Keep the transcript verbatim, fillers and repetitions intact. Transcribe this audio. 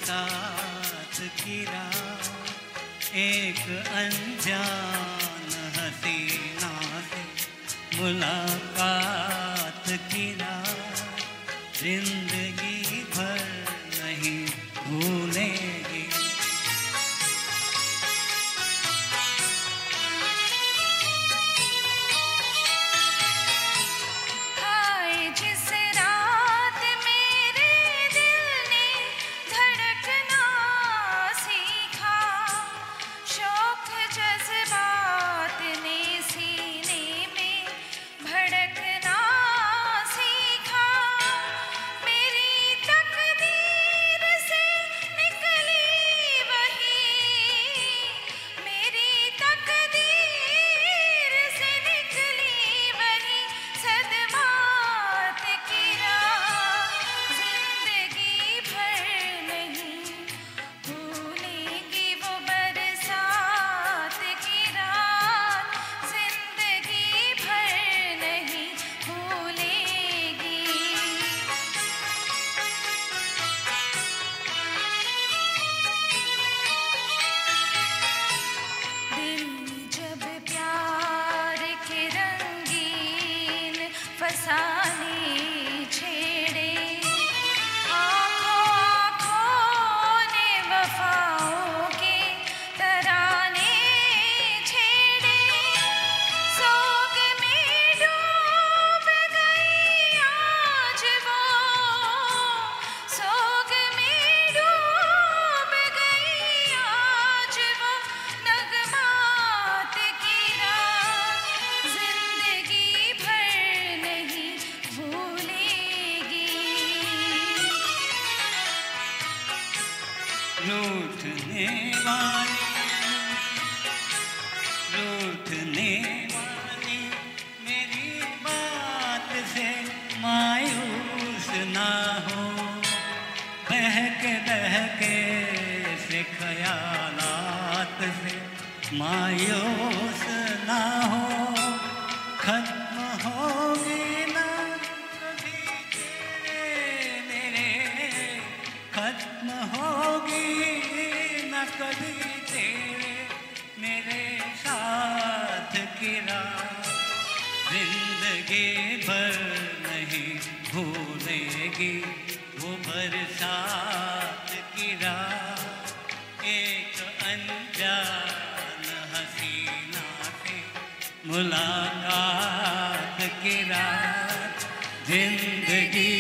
बरसात की रात एक अनजान हसीना से मुलाकात की रात जिंदगी भर नहीं भूलेगी। रूठने वाली रूठने वाली मेरी बात से मायूस ना हो, बहके बहके से ख्यालात से मायूस ना हो। खत्म होगी ना कभी तेरे मेरे, खत्म होगी ना कभी तेरे मेरे साथ की रात जिंदगी भर नहीं भूलेगी वो बरसात की रात एक अनजान हसीना से मुलाकात की रात जिंदगी